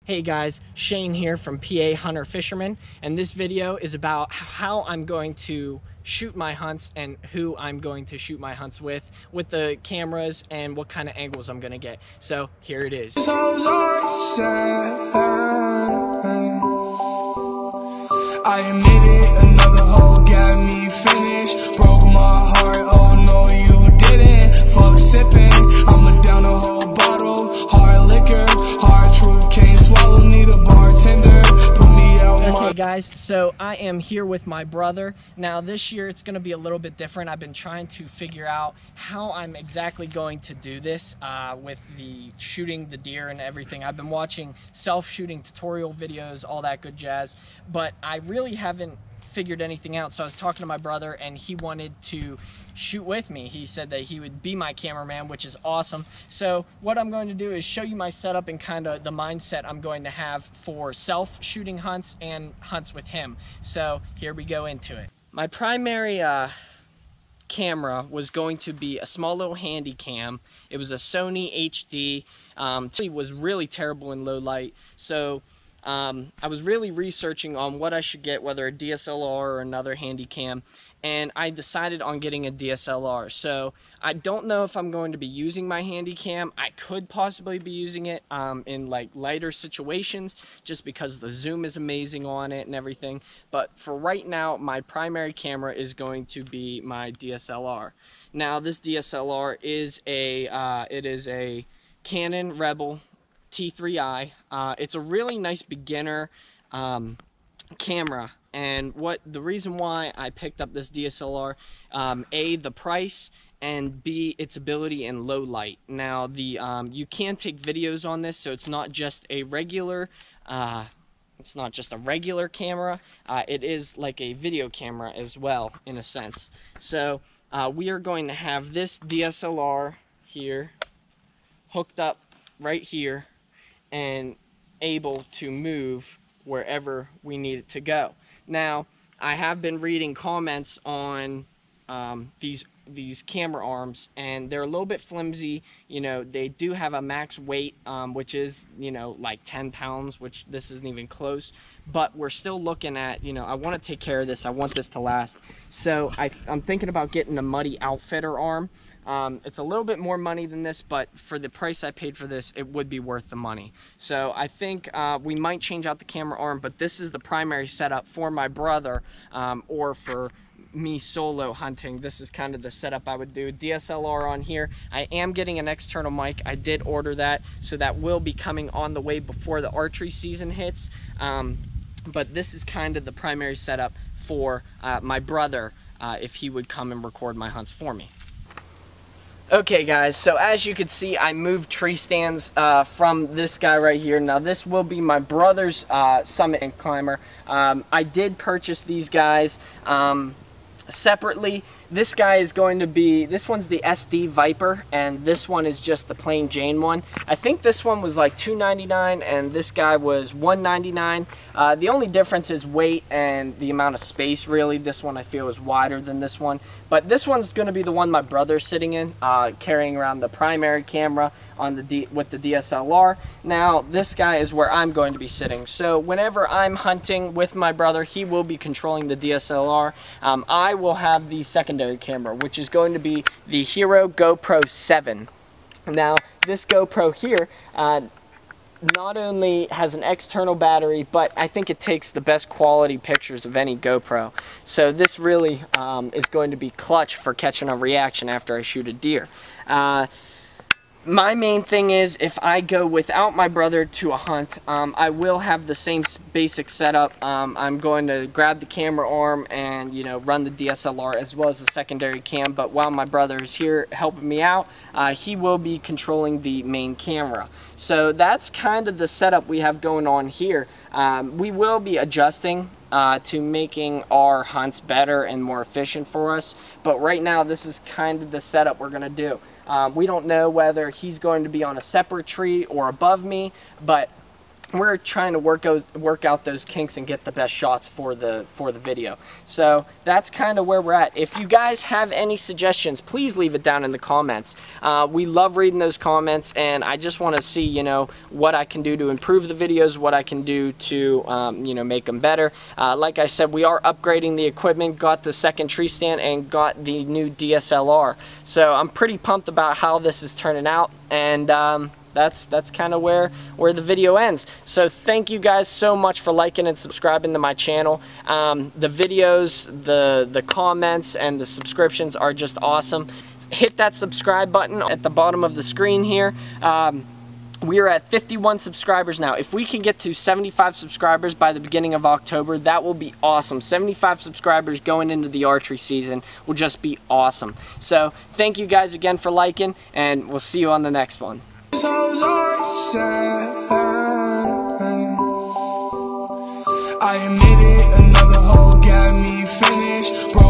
Hey guys, Shane here from PA.Hunter.Fisherman, and this video is about how I'm going to shoot my hunts and who I'm going to shoot my hunts with the cameras and what kind of angles I'm going to get. So here it is. I admit it, another hoe got me finished. Broke my heart, oh no you didn't. Fuck sipping, I'ma down a whole bottle. Hard liquor, hard truth, can't swallow, need a bartender. Put me out my... Okay guys, so I am here with my brother. Now this year it's going to be a little bit different. I've been trying to figure out how I'm exactly going to do this with the shooting the deer and everything. I've been watching self-shooting tutorial videos, all that good jazz, but I really haven't figured anything out. So I was talking to my brother and he wanted to shoot with me. He said that he would be my cameraman, which is awesome. So what I'm going to do is show you my setup and kind of the mindset I'm going to have for self-shooting hunts and hunts with him. So here we go into it. My primary camera was going to be a small little handy cam. It was a Sony HD. It was really terrible in low light. So I was really researching on what I should get, whether a DSLR or another handy cam, and I decided on getting a DSLR. So I don't know if I'm going to be using my handy cam. I could possibly be using it in like lighter situations just because the zoom is amazing on it and everything. But for right now, my primary camera is going to be my DSLR. Now this DSLR is a Canon Rebel T3i. It's a really nice beginner camera, and the reason why I picked up this DSLR, A, the price, and B, its ability in low light. Now you can take videos on this, so it's not just a regular camera. It is like a video camera as well, in a sense. So we are going to have this DSLR here hooked up right here and able to move wherever we need it to go. Now, I have been reading comments on these camera arms, and they're a little bit flimsy. You know, they do have a max weight, which is, you know, like 10 pounds, which this isn't even close. But we're still looking at, you know, I want to take care of this. I want this to last. So I'm thinking about getting the Muddy Outfitter arm. It's a little bit more money than this, but for the price I paid for this, it would be worth the money. So I think we might change out the camera arm, but this is the primary setup for my brother, or for me solo hunting. This is kind of the setup I would do. DSLR on here. I am getting an external mic. I did order that, so that will be coming on the way before the archery season hits. But this is kind of the primary setup for my brother if he would come and record my hunts for me. Okay guys, so as you can see, I moved tree stands from this guy right here. Now this will be my brother's summit and climber. I did purchase these guys separately. This guy is going to be, this one's the SD Viper, and this one is just the plain Jane one. I think this one was like $2.99 and this guy was $1.99. The only difference is weight and the amount of space, really. This one I feel is wider than this one. But this one's going to be the one my brother's sitting in, carrying around the primary camera on with the DSLR. Now this guy is where I'm going to be sitting. So whenever I'm hunting with my brother, he will be controlling the DSLR. I will have the secondary camera, which is going to be the Hero GoPro 7. Now this GoPro here not only has an external battery, but I think it takes the best quality pictures of any GoPro. So this really is going to be clutch for catching a reaction after I shoot a deer. My main thing is, if I go without my brother to a hunt, I will have the same basic setup. I'm going to grab the camera arm and, you know, run the DSLR as well as the secondary cam. But while my brother is here helping me out, he will be controlling the main camera. So that's kind of the setup we have going on here. We will be adjusting to making our hunts better and more efficient for us. But right now, this is kind of the setup we're going to do. We don't know whether he's going to be on a separate tree or above me, but we're trying to work out those kinks and get the best shots for the video. So that's kind of where we're at. If you guys have any suggestions, please leave it down in the comments. We love reading those comments, and I just want to see, you know, what I can do to improve the videos, what I can do to you know, make them better. Like I said, we are upgrading the equipment, got the second tree stand, and got the new DSLR. So I'm pretty pumped about how this is turning out, and that's kind of where the video ends. So thank you guys so much for liking and subscribing to my channel. The videos, the comments, and the subscriptions are just awesome. Hit that subscribe button at the bottom of the screen here. We are at 51 subscribers now. If we can get to 75 subscribers by the beginning of October, that will be awesome. 75 subscribers going into the archery season will just be awesome. So thank you guys again for liking, and we'll see you on the next one. I admit it, another hoe got me finished.